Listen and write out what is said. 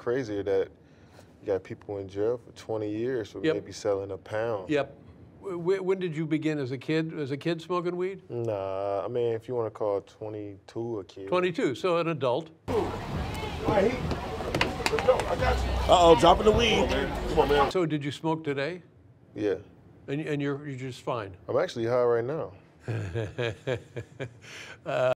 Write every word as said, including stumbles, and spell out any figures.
crazier that you got people in jail for twenty years for Yep. maybe selling a pound. Yep. W- When did you begin as a kid? As a kid smoking weed? Nah, I mean, if you want to call twenty-two a kid. twenty-two, so an adult. All right, he, let's go. I got you. Uh-oh, dropping the weed. Come on, man. Come on, man. So did you smoke today? Yeah. And, and you're, you're just fine? I'm actually high right now. uh,